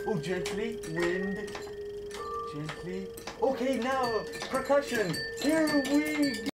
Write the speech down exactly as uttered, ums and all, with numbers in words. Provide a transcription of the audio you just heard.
Oh, gently, wind, gently. Okay, now percussion. Here we go.